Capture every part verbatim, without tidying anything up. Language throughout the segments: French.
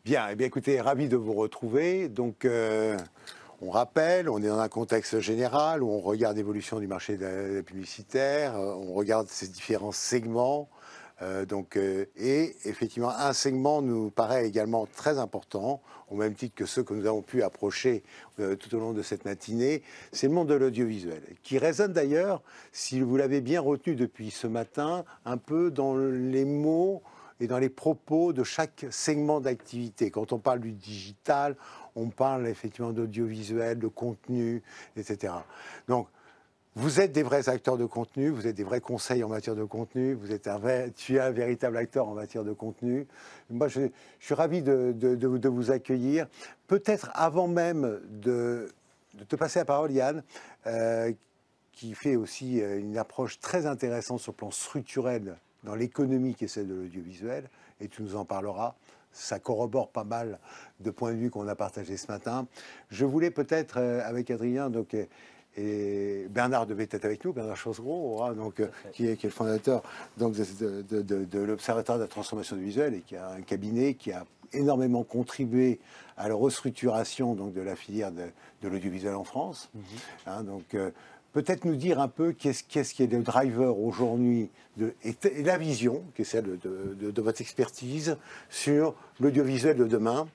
Bien, eh bien écoutez, ravi de vous retrouver. Donc, euh, on rappelle, on est dans un contexte général où on regarde l'évolution du marché de la, de la publicitaire, euh, on regarde ces différents segments. Euh, donc, euh, et effectivement, un segment nous paraît également très important, au même titre que ceux que nous avons pu approcher euh, tout au long de cette matinée, c'est le monde de l'audiovisuel, qui résonne d'ailleurs, si vous l'avez bien retenu depuis ce matin, un peu dans les mots et dans les propos de chaque segment d'activité. Quand on parle du digital, on parle effectivement d'audiovisuel, de contenu, et cetera. Donc, vous êtes des vrais acteurs de contenu, vous êtes des vrais conseils en matière de contenu, vous êtes un vrai, tu es un véritable acteur en matière de contenu. Moi, je, je suis ravi de, de, de, de vous accueillir. Peut-être avant même de, de te passer la parole, Yann, euh, qui fait aussi une approche très intéressante sur le plan structurel dans l'économie qui est celle de l'audiovisuel, et tu nous en parleras. Ça corrobore pas mal de points de vue qu'on a partagés ce matin. Je voulais peut-être, euh, avec Adrien, donc, et Bernard devait être avec nous, Bernard Chosgros, hein, donc, qui, est, qui est le fondateur donc, de, de, de, de l'Observatoire de la transformation visuelle et qui a un cabinet qui a énormément contribué à la restructuration donc, de la filière de, de l'audiovisuel en France. Mm-hmm. hein, donc, euh, peut-être nous dire un peu qu'est-ce, qu'est-ce qui est le driver aujourd'hui et, et la vision, qui est celle de, de, de, de votre expertise sur l'audiovisuel de demain,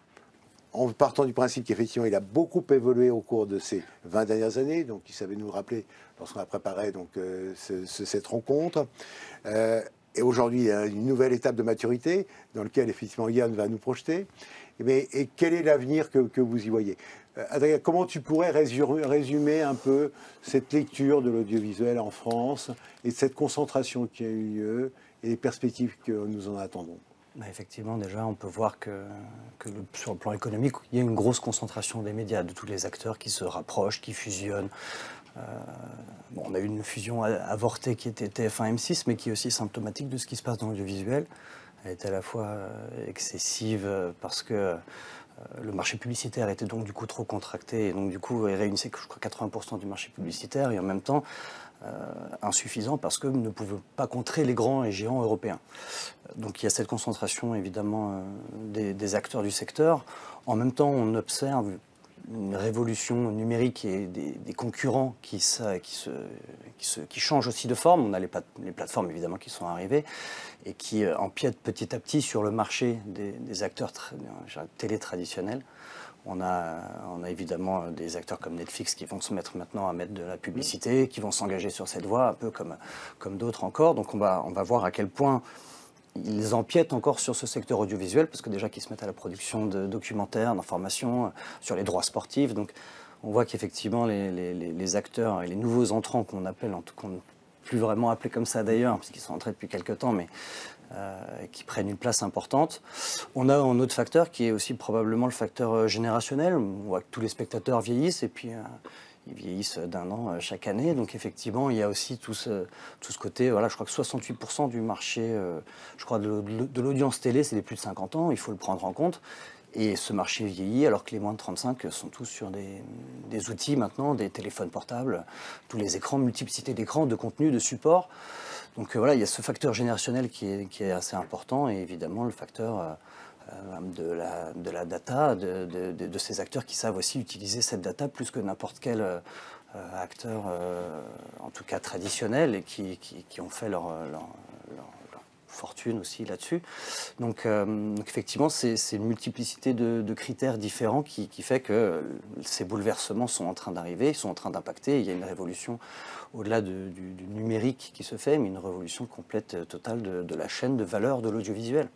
en partant du principe qu'effectivement, il a beaucoup évolué au cours de ces vingt dernières années, donc il savait nous rappeler lorsqu'on a préparé donc, euh, ce, ce, cette rencontre. Euh, et aujourd'hui, il y a une nouvelle étape de maturité dans laquelle, effectivement, Yann va nous projeter. Mais, et quel est l'avenir que, que vous y voyez ? euh, Adrien, comment tu pourrais résumer, résumer un peu cette lecture de l'audiovisuel en France et cette concentration qui a eu lieu et les perspectives que nous en attendons ? Bah effectivement, déjà, on peut voir que, que le, sur le plan économique, il y a une grosse concentration des médias, de tous les acteurs qui se rapprochent, qui fusionnent. Euh, bon, on a eu une fusion avortée qui était T F un M six, mais qui est aussi symptomatique de ce qui se passe dans l'audiovisuel. Elle est à la fois excessive parce que euh, le marché publicitaire était donc du coup trop contracté, et donc du coup, il réunissait, je crois, quatre-vingts pour cent du marché publicitaire, et en même temps, Euh, insuffisant parce que ne pouvait pas contrer les grands et géants européens. Donc il y a cette concentration évidemment euh, des, des acteurs du secteur. En même temps, on observe une révolution numérique et des, des concurrents qui, ça, qui, se, qui, se, qui changent aussi de forme. On a les, les plateformes évidemment qui sont arrivées et qui euh, empiètent petit à petit sur le marché des, des acteurs télé traditionnels. On a, on a évidemment des acteurs comme Netflix qui vont se mettre maintenant à mettre de la publicité, qui vont s'engager sur cette voie, un peu comme, comme d'autres encore. Donc on va, on va voir à quel point ils empiètent encore sur ce secteur audiovisuel, parce que déjà qu'ils se mettent à la production de documentaires, d'informations, sur les droits sportifs. Donc on voit qu'effectivement les, les, les acteurs et les nouveaux entrants qu'on appelle, en tout cas plus vraiment appelés comme ça d'ailleurs, parce qu'ils sont entrés depuis quelques temps, mais Euh, qui prennent une place importante. On a un autre facteur qui est aussi probablement le facteur euh, générationnel. On voit que tous les spectateurs vieillissent et puis euh, ils vieillissent d'un an euh, chaque année. Donc effectivement, il y a aussi tout ce, tout ce côté, voilà, je crois que soixante-huit pour cent du marché, euh, je crois, de, de l'audience télé, c'est les plus de cinquante ans, il faut le prendre en compte. Et ce marché vieillit alors que les moins de trente-cinq sont tous sur des, des outils maintenant, des téléphones portables, tous les écrans, multiplicité d'écrans, de contenus, de supports. Donc euh, voilà, il y a ce facteur générationnel qui est, qui est assez important, et évidemment le facteur euh, de, la, de la data, de, de, de, de ces acteurs qui savent aussi utiliser cette data plus que n'importe quel euh, acteur, euh, en tout cas traditionnel, et qui, qui, qui ont fait leur, leur, leur, leur fortune aussi là-dessus. Donc, euh, donc effectivement, c'est une multiplicité de, de critères différents qui, qui fait que ces bouleversements sont en train d'arriver, ils sont en train d'impacter. Il y a une révolution au-delà de, du, du numérique qui se fait, mais une révolution complète, totale de, de la chaîne de valeur de l'audiovisuel.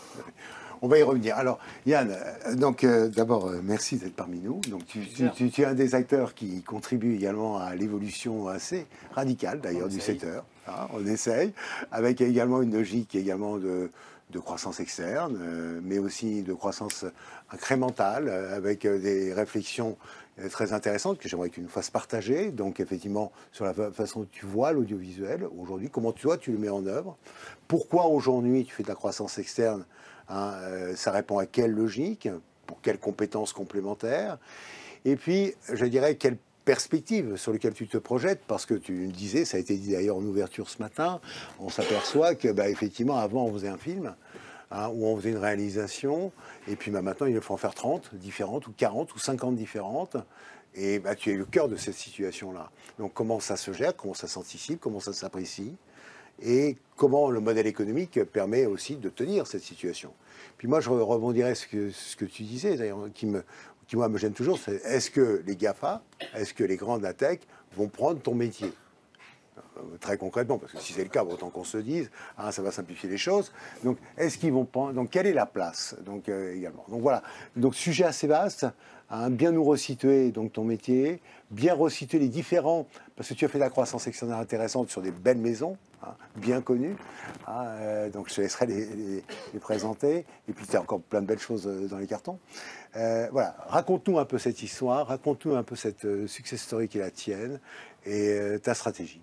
On va y revenir. Alors, Yann, donc euh, d'abord, euh, merci d'être parmi nous. Donc, tu, tu, tu, tu es un des acteurs qui contribue également à l'évolution assez radicale, d'ailleurs, du secteur. Hein, on essaye, avec également une logique également de, de croissance externe, euh, mais aussi de croissance incrémentale, euh, avec euh, des réflexions très intéressante que j'aimerais que tu nous fasses partager. Donc, effectivement, sur la façon dont tu vois l'audiovisuel aujourd'hui, comment toi tu le mets en œuvre, pourquoi aujourd'hui tu fais de la croissance externe, hein, euh, ça répond à quelle logique, pour quelles compétences complémentaires, et puis, je dirais, quelle perspective sur lesquelles tu te projettes, parce que tu le disais, ça a été dit d'ailleurs en ouverture ce matin, on s'aperçoit que, bah, effectivement, avant on faisait un film, hein, où on faisait une réalisation, et puis bah, maintenant, il faut en faire trente différentes, ou quarante, ou cinquante différentes. Et bah, tu es le cœur de cette situation-là. Donc comment ça se gère, comment ça s'anticipe, comment ça s'apprécie, et comment le modèle économique permet aussi de tenir cette situation. Puis moi, je rebondirais ce que, ce que tu disais, d'ailleurs, qui, me, qui moi me gêne toujours, c'est est-ce que les GAFA, est-ce que les grands de la tech vont prendre ton métier ? Très concrètement, parce que si c'est le cas, autant qu'on se dise, hein, ça va simplifier les choses. Donc, est-ce qu'ils vont prendre... Donc, quelle est la place donc, euh, également. Donc, voilà. Donc, sujet assez vaste. Hein, bien nous resituer donc, ton métier, bien resituer les différents... Parce que tu as fait de la croissance extraordinaire intéressante sur des belles maisons, hein, bien connues. Hein, euh, donc, je te laisserai les, les, les présenter. Et puis, tu as encore plein de belles choses dans les cartons. Euh, voilà. Raconte-nous un peu cette histoire, raconte-nous un peu cette euh, success story qui est la tienne et euh, ta stratégie.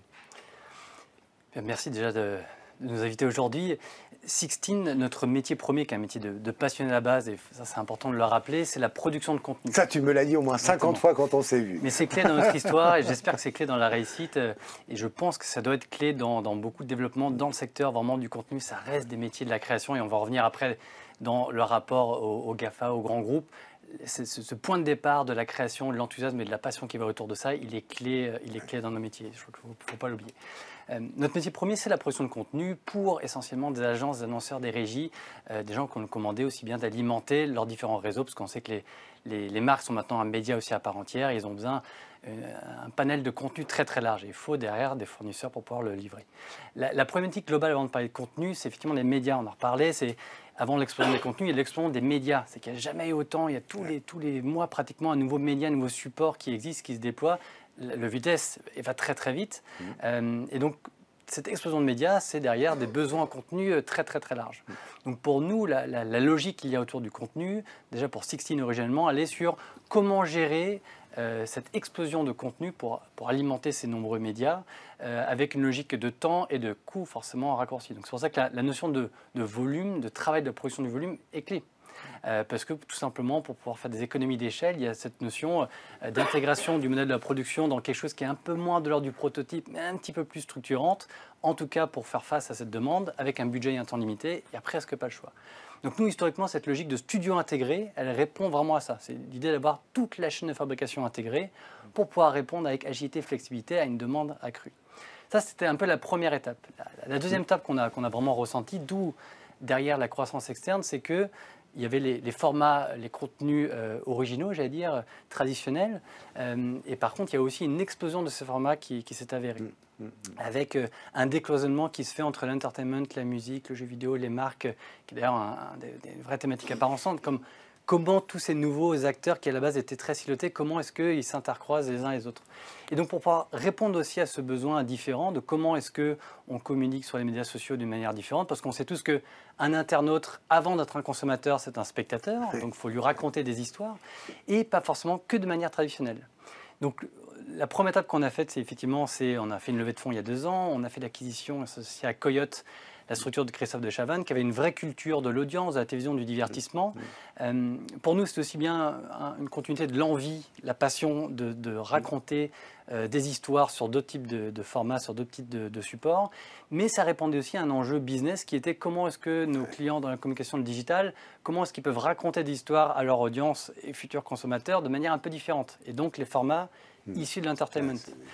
Merci déjà de, de nous inviter aujourd'hui. Sixteen, notre métier premier, qui est un métier de, de passionné à la base, et ça c'est important de le rappeler, c'est la production de contenu. Ça, tu me l'as dit au moins cinquante Exactement. Fois quand on s'est vu. Mais c'est clé dans notre histoire et j'espère que c'est clé dans la réussite. Et je pense que ça doit être clé dans, dans beaucoup de développement dans le secteur vraiment du contenu. Ça reste des métiers de la création et on va revenir après dans le rapport au, au GAFA, aux grands groupes. Ce, ce point de départ de la création, de l'enthousiasme et de la passion qui va autour de ça, il est clé, il est clé dans nos métiers. Je crois qu'il ne faut pas l'oublier. Euh, notre métier premier, c'est la production de contenu pour essentiellement des agences, des annonceurs, des régies, euh, des gens qui ont commandé aussi bien d'alimenter leurs différents réseaux, parce qu'on sait que les, les, les marques sont maintenant un média aussi à part entière, et ils ont besoin d'un euh, panel de contenu très très large. Et il faut derrière des fournisseurs pour pouvoir le livrer. La, la problématique globale avant de parler de contenu, c'est effectivement les médias, on en reparlait, c'est avant l'explosion des contenus, il y a l'explosion des médias. C'est qu'il n'y a jamais eu autant, il y a tous les, tous les mois pratiquement un nouveau média, un nouveau support qui existe, qui se déploie. Le vitesse va très très vite. Mmh. Euh, et donc, cette explosion de médias, c'est derrière des besoins en contenu très très très larges. Mmh. Donc pour nous, la, la, la logique qu'il y a autour du contenu, déjà pour Sixteen originellement, elle est sur comment gérer euh, cette explosion de contenu pour, pour alimenter ces nombreux médias euh, avec une logique de temps et de coût forcément raccourci. Donc c'est pour ça que la, la notion de, de volume, de travail de la production du volume est clé. Euh, parce que tout simplement, pour pouvoir faire des économies d'échelle, il y a cette notion euh, d'intégration du modèle de la production dans quelque chose qui est un peu moins de l'ordre du prototype, mais un petit peu plus structurante, en tout cas pour faire face à cette demande, avec un budget et un temps limité, il n'y a presque pas le choix. Donc nous, historiquement, cette logique de studio intégré, elle répond vraiment à ça. C'est l'idée d'avoir toute la chaîne de fabrication intégrée pour pouvoir répondre avec agilité et flexibilité à une demande accrue. Ça, c'était un peu la première étape. La, la deuxième étape qu'on a, qu'on a vraiment ressentie, d'où derrière la croissance externe, c'est que il y avait les, les formats, les contenus euh, originaux, j'allais dire, traditionnels. Euh, et par contre, il y a aussi une explosion de ces formats qui, qui s'est avérée. Mmh, mmh, mmh. Avec euh, un décloisonnement qui se fait entre l'entertainment, la musique, le jeu vidéo, les marques, qui est d'ailleurs un, un des, des vraies thématiques à part ensemble, comme comment tous ces nouveaux acteurs qui à la base étaient très silotés, comment est-ce qu'ils s'intercroisent les uns les autres. Et donc pour pouvoir répondre aussi à ce besoin différent de comment est-ce qu'on communique sur les médias sociaux d'une manière différente, parce qu'on sait tous qu'un internaute, avant d'être un consommateur, c'est un spectateur, oui. Donc il faut lui raconter des histoires, et pas forcément que de manière traditionnelle. Donc la première étape qu'on a faite, c'est effectivement, c'est, on a fait une levée de fonds il y a deux ans, on a fait l'acquisition associée à Coyote, la structure de Christophe de Chavannes, qui avait une vraie culture de l'audience, de la télévision, du divertissement. Mmh. Euh, pour nous, c'est aussi bien un, une continuité de l'envie, la passion de, de raconter euh, des histoires sur d'autres types de, de formats, sur d'autres types de, de supports. Mais ça répondait aussi à un enjeu business qui était comment est-ce que nos clients dans la communication digitale, comment est-ce qu'ils peuvent raconter des histoires à leur audience et futurs consommateurs de manière un peu différente. Et donc les formats mmh. issus de l'entertainment.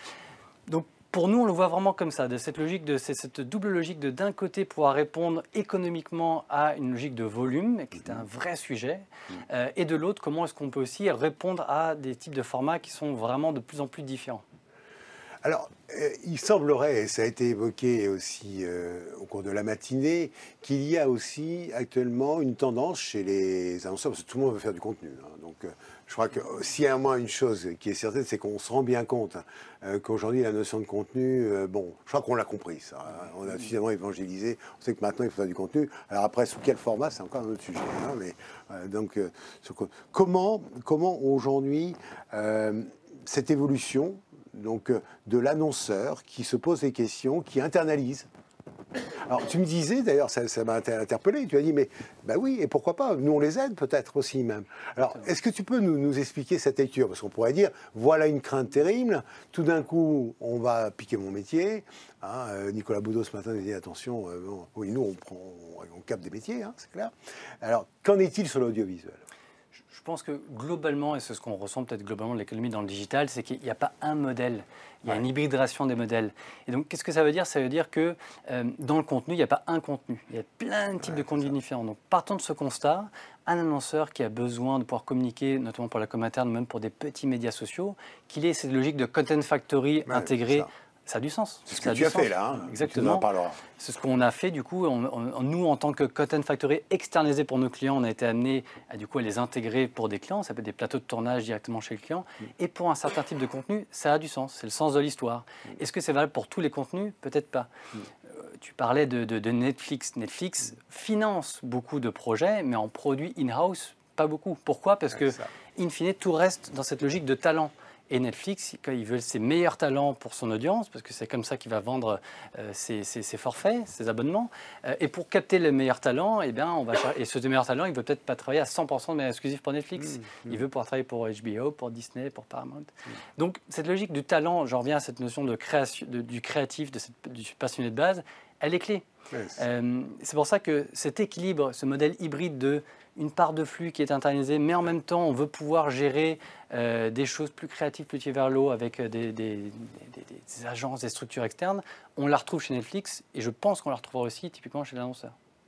Donc, pour nous, on le voit vraiment comme ça, de cette logique, de cette double logique de d'un côté pouvoir répondre économiquement à une logique de volume, qui est un vrai sujet, euh, et de l'autre, comment est-ce qu'on peut aussi répondre à des types de formats qui sont vraiment de plus en plus différents. Alors, euh, il semblerait, et ça a été évoqué aussi euh, au cours de la matinée, qu'il y a aussi actuellement une tendance chez les annonceurs, parce que tout le monde veut faire du contenu. Hein, donc, euh, je crois que s'il y a au moins une chose qui est certaine, c'est qu'on se rend bien compte hein, euh, qu'aujourd'hui, la notion de contenu, euh, bon, je crois qu'on l'a compris, ça. Hein, on a suffisamment évangélisé. On sait que maintenant, il faut faire du contenu. Alors après, sous quel format, c'est encore un autre sujet. Hein, mais, euh, donc, euh, comment, comment aujourd'hui, euh, cette évolution donc, de l'annonceur qui se pose des questions, qui internalise Alors, tu me disais, d'ailleurs, ça, ça m'a inter- interpellé, tu as dit, mais bah oui, et pourquoi pas, nous on les aide peut-être aussi même. Alors, est-ce que tu peux nous, nous expliquer cette lecture? Parce qu'on pourrait dire, voilà une crainte terrible, tout d'un coup, on va piquer mon métier. Hein, euh, Nicolas Boudot, ce matin, nous dit, attention, euh, bon, oui, nous, on, prend, on, on capte des métiers, hein, c'est clair. Alors, qu'en est-il sur l'audiovisuel? Je pense que globalement, et c'est ce qu'on ressent peut-être globalement de l'économie dans le digital, c'est qu'il n'y a pas un modèle, il y a ouais. une hybridation des modèles. Et donc, qu'est-ce que ça veut dire? Ça veut dire que euh, dans le contenu, il n'y a pas un contenu, il y a plein de types ouais, de contenus différents. Donc, partant de ce constat, un annonceur qui a besoin de pouvoir communiquer, notamment pour la com interne, même pour des petits médias sociaux, qu'il ait cette logique de content factory ouais, intégrée. Ça a du sens. C'est ce que tu as fait là. Hein. Exactement. C'est ce qu'on a fait du coup. On, on, nous, en tant que Content Factory externalisé pour nos clients, on a été amené à, du coup, à les intégrer pour des clients. Ça peut être des plateaux de tournage directement chez le client. Mm. Et pour un certain type de contenu, ça a du sens. C'est le sens de l'histoire. Mm. Est-ce que c'est valable pour tous les contenus? Peut-être pas. Mm. Euh, tu parlais de, de, de Netflix. Netflix mm. finance beaucoup de projets, mais en produit in-house, pas beaucoup. Pourquoi? Parce que, in fine, tout reste dans cette logique de talent. Et Netflix, quand il veut ses meilleurs talents pour son audience, parce que c'est comme ça qu'il va vendre euh, ses, ses, ses forfaits, ses abonnements, euh, et pour capter les meilleurs talents, eh bien, on va et ce meilleur talent, il ne veut peut-être pas travailler à cent pour cent de manière exclusive pour Netflix. Mmh, mmh. Il veut pouvoir travailler pour H B O, pour Disney, pour Paramount. Mmh. Donc, cette logique du talent, j'en reviens à cette notion de création, de, du créatif, de cette, du passionné de base, elle est clé. Yes. Euh, c'est pour ça que cet équilibre, ce modèle hybride de une part de flux qui est internalisée, mais en même temps, on veut pouvoir gérer euh, des choses plus créatives, plus vers l'eau, avec des, des, des, des, des agences, des structures externes. On la retrouve chez Netflix, et je pense qu'on la retrouvera aussi typiquement chez l'annonceur.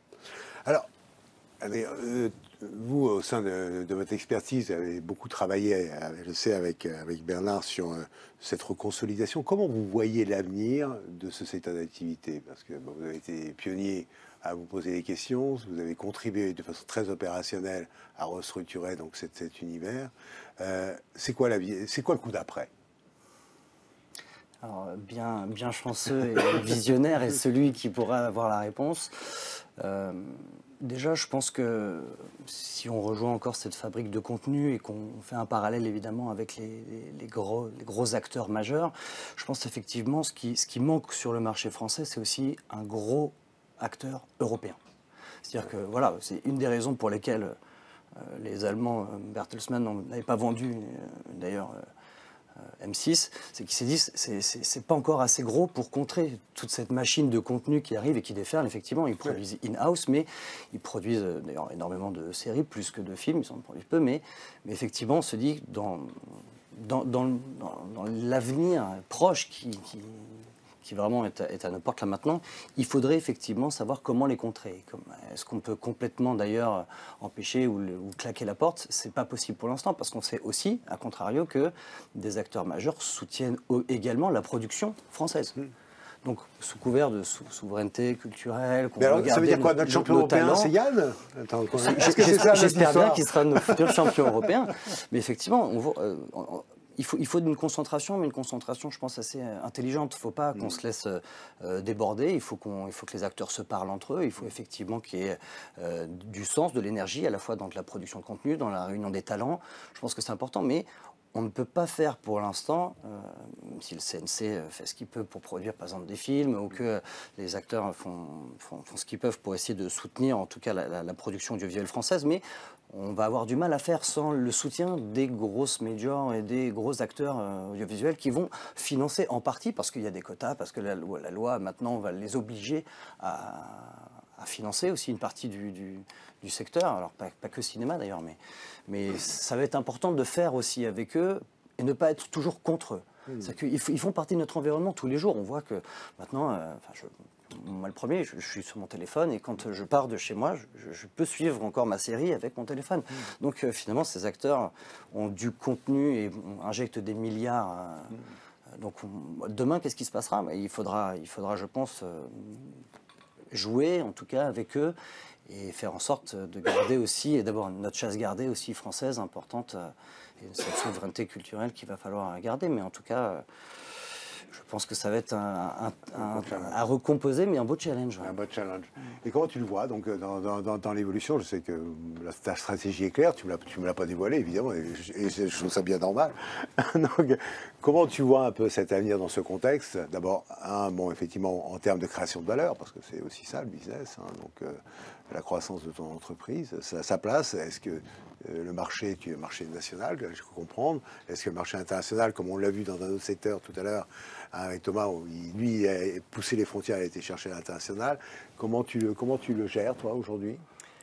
Alors, allez, euh, vous, au sein de, de votre expertise, vous avez beaucoup travaillé, je sais, avec, avec Bernard sur euh, cette reconsolidation. Comment vous voyez l'avenir de ce secteur d'activité? Parce que bon, vous avez été pionnier à vous poser des questions, vous avez contribué de façon très opérationnelle à restructurer donc cet, cet univers. Euh, c'est quoi la vie, c'est quoi le coup d'après? Alors, bien, bien chanceux et visionnaire est celui qui pourra avoir la réponse. Euh, déjà, je pense que si on rejoint encore cette fabrique de contenu et qu'on fait un parallèle évidemment avec les, les, les, gros, les gros acteurs majeurs, je pense effectivement ce qui, ce qui manque sur le marché français, c'est aussi un gros acteur européen. C'est-à-dire que voilà, c'est une des raisons pour lesquelles euh, les Allemands, euh, Bertelsmann, n'avaient pas vendu euh, d'ailleurs euh, M six, c'est qu'ils s'est dit c'est, c'est, c'est pas encore assez gros pour contrer toute cette machine de contenu qui arrive et qui déferle. Effectivement, ils produisent in-house, mais ils produisent euh, d'ailleurs énormément de séries, plus que de films, ils en produisent peu, mais, mais effectivement, on se dit dans, dans, dans, dans, dans l'avenir proche qui, qui qui vraiment est à, est à nos portes là maintenant, il faudrait effectivement savoir comment les contrer. Est-ce qu'on peut complètement d'ailleurs empêcher ou, ou claquer la porte? C'est pas possible pour l'instant, parce qu'on sait aussi, à contrario, que des acteurs majeurs soutiennent également la production française. Mmh. Donc, sous couvert de sou souveraineté culturelle, mais alors, ça veut dire quoi? Notre champion nos européen, c'est Yann? J'espère bien qu'il sera notre futur champion européen. Mais effectivement, on voit, euh, on, Il faut, il faut une concentration, mais une concentration, je pense, assez intelligente. Il ne faut pas qu'on mmh. se laisse euh, déborder. Il faut, qu'on, il faut que les acteurs se parlent entre eux. Il faut effectivement qu'il y ait euh, du sens, de l'énergie, à la fois dans la production de contenu, dans la réunion des talents. Je pense que c'est important, mais on ne peut pas faire pour l'instant, euh, si le C N C fait ce qu'il peut pour produire, par exemple, des films, ou que les acteurs font, font, font ce qu'ils peuvent pour essayer de soutenir, en tout cas, la, la, la production audiovisuelle française, mais on va avoir du mal à faire sans le soutien des grosses majors et des gros acteurs euh, audiovisuels qui vont financer en partie, parce qu'il y a des quotas, parce que la loi, la loi maintenant va les obliger à, à financer aussi une partie du, du, du secteur, alors pas, pas que cinéma d'ailleurs, mais, mais ça va être important de faire aussi avec eux et ne pas être toujours contre eux. Mmh. C'est qu'ils ils font partie de notre environnement tous les jours. On voit que maintenant, euh, enfin, je, moi le premier, je, je suis sur mon téléphone et quand je pars de chez moi, je, je peux suivre encore ma série avec mon téléphone. Mmh. Donc euh, finalement, ces acteurs ont du contenu et injectent des milliards. Euh, mmh. Donc on, demain, qu'est-ce qui se passera? Il faudra, il faudra, je pense, euh, jouer en tout cas avec eux et faire en sorte de garder aussi, et d'abord notre chasse gardée aussi française importante, et cette souveraineté culturelle qu'il va falloir garder. Mais en tout cas, je Je pense que ça va être un, un, un, à recomposer, mais un beau challenge. Ouais. Un beau challenge. Et comment tu le vois donc, dans, dans, dans, dans l'évolution? Je sais que la, ta stratégie est claire, tu ne me l'as pas dévoilée, évidemment, et je, et je trouve ça bien normal. Donc, comment tu vois un peu cet avenir dans ce contexte? D'abord, un, bon, effectivement, en termes de création de valeur, parce que c'est aussi ça le business, hein, donc euh, la croissance de ton entreprise, sa, sa place, est-ce que euh, le marché, tu es marché national, je peux comprendre, est-ce que le marché international, comme on l'a vu dans un autre secteur tout à l'heure, avec Thomas, où il, lui, a poussé les frontières, il a été chercher l'international, comment tu, le, comment tu le gères, toi, aujourd'hui?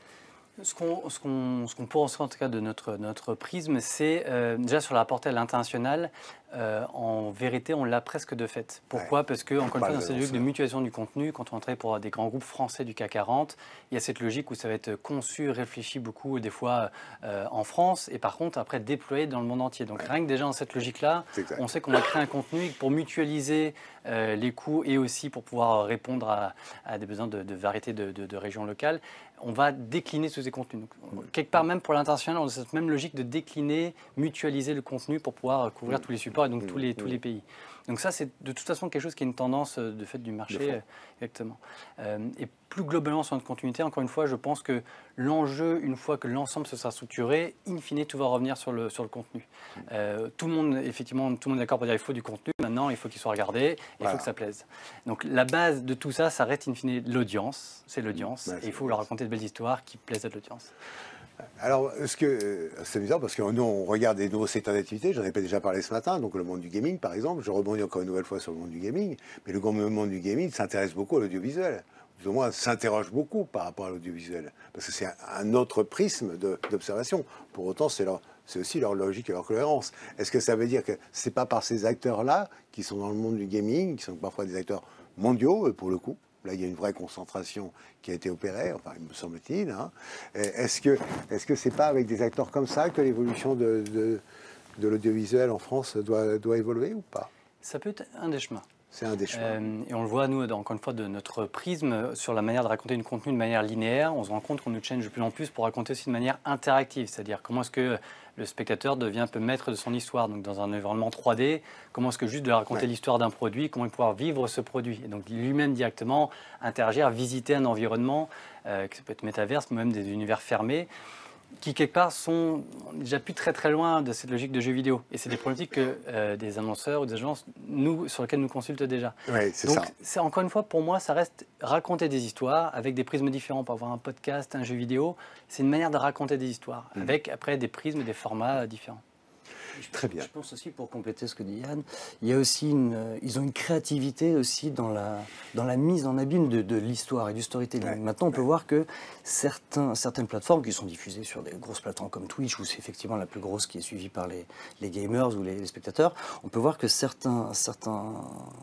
Ce qu'on ce qu'on, ce qu'on pense en tout cas de notre, notre prisme, c'est euh, déjà sur la portée à l'international, euh, en vérité, on l'a presque de fait. Pourquoi? Ouais. Parce que, encore une fois, dans cette logique de mutualisation du contenu, quand on travaille pour des grands groupes français du C A C quarante, il y a cette logique où ça va être conçu, réfléchi beaucoup, des fois euh, en France, et par contre, après déployé dans le monde entier. Donc, ouais. Rien que déjà dans cette logique-là, on sait qu'on va créer un contenu pour mutualiser euh, les coûts et aussi pour pouvoir répondre à, à des besoins de, de variété de, de, de régions locales. On va décliner tous ces contenus. Donc, quelque part, même pour l'international, on a cette même logique de décliner, mutualiser le contenu pour pouvoir couvrir tous les supports et donc tous les, tous les pays. Donc ça, c'est de toute façon quelque chose qui est une tendance de fait du marché. Exactement. Euh, et plus globalement sur notre continuité, encore une fois, je pense que l'enjeu, une fois que l'ensemble se sera structuré, in fine, tout va revenir sur le, sur le contenu. Euh, tout le monde, effectivement, tout le monde est d'accord pour dire qu'il faut du contenu. Maintenant, il faut qu'il soit regardé et il voilà. faut que ça plaise. Donc la base de tout ça, ça reste in fine l'audience. C'est l'audience. Ouais, et il faut leur raconter de belles histoires qui plaisent à l'audience. Alors, ce que c'est amusant parce que nous, on regarde des nouveaux secteurs d'activité. J'en ai pas déjà parlé ce matin. Donc, le monde du gaming, par exemple. Je rebondis encore une nouvelle fois sur le monde du gaming. Mais le monde du gaming s'intéresse beaucoup à l'audiovisuel. Plus ou moins, s'interroge beaucoup par rapport à l'audiovisuel. Parce que c'est un autre prisme d'observation. Pour autant, c'est leur, c'est aussi leur logique et leur cohérence. Est-ce que ça veut dire que c'est pas par ces acteurs-là qui sont dans le monde du gaming, qui sont parfois des acteurs mondiaux, pour le coup? Là, il y a une vraie concentration qui a été opérée, enfin, il me semble-t-il. Hein. Est-ce que est-ce que c'est pas avec des acteurs comme ça que l'évolution de, de, de l'audiovisuel en France doit, doit évoluer ou pas? Ça peut être un des chemins. C'est un des chemins. Euh, et on le voit, nous, encore une fois, de notre prisme, sur la manière de raconter une contenu de manière linéaire. On se rend compte qu'on nous change de plus en plus pour raconter aussi de manière interactive. C'est-à-dire comment est-ce que le spectateur devient un peu maître de son histoire. Donc dans un environnement trois D, comment est-ce que juste de raconter ouais. l'histoire d'un produit, comment il peut pouvoir vivre ce produit. Et donc lui-même directement interagir, visiter un environnement, euh, qui peut être métaverse, même des univers fermés, qui quelque part sont déjà plus très très loin de cette logique de jeu vidéo. Et c'est des problématiques que euh, des annonceurs ou des agences, nous, sur lesquelles nous consultent déjà. Oui, c'est ça. Donc c'est, encore une fois, pour moi, ça reste raconter des histoires avec des prismes différents. Pour avoir un podcast, un jeu vidéo, c'est une manière de raconter des histoires, mmh. avec après des prismes et des formats différents. Très bien. Je pense aussi, pour compléter ce que dit Yann, il y a aussi une, ils ont une créativité aussi dans la, dans la mise en abîme de, de l'histoire et du storytelling. Ouais. Maintenant, on peut ouais. voir que certains, certaines plateformes qui sont diffusées sur des grosses plateformes comme Twitch, où c'est effectivement la plus grosse qui est suivie par les, les gamers ou les, les spectateurs, on peut voir que certains, certains,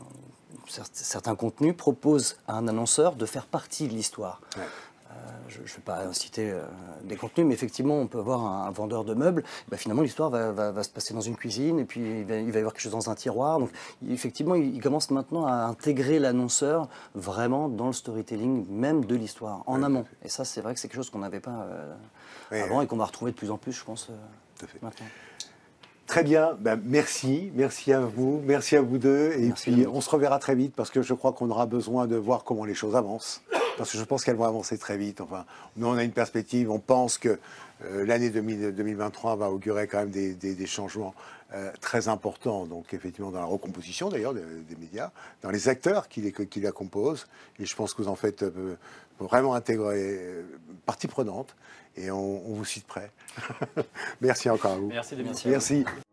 certains contenus proposent à un annonceur de faire partie de l'histoire. Ouais. Je ne vais pas citer euh, des contenus, mais effectivement, on peut avoir un, un vendeur de meubles. Ben, finalement, l'histoire va, va, va se passer dans une cuisine, et puis il va, il va y avoir quelque chose dans un tiroir. Donc, effectivement, il, il commence maintenant à intégrer l'annonceur vraiment dans le storytelling, même de l'histoire, en oui, amont. Et ça, c'est vrai que c'est quelque chose qu'on n'avait pas euh, oui, avant oui. et qu'on va retrouver de plus en plus, je pense, euh, tout à fait. Maintenant. Très bien, ben, merci, merci à vous, merci à vous deux, et merci puis on se reverra très vite parce que je crois qu'on aura besoin de voir comment les choses avancent, parce que je pense qu'elles vont avancer très vite. Enfin, nous on a une perspective, on pense que euh, l'année deux mille vingt-trois va augurer quand même des, des, des changements euh, très importants, donc effectivement dans la recomposition d'ailleurs des, des médias, dans les acteurs qui, les, qui la composent, et je pense que vous en faites euh, vraiment intégrer euh, partie prenante, et on, on vous cite prêt. Merci encore à vous. Merci de merci. merci.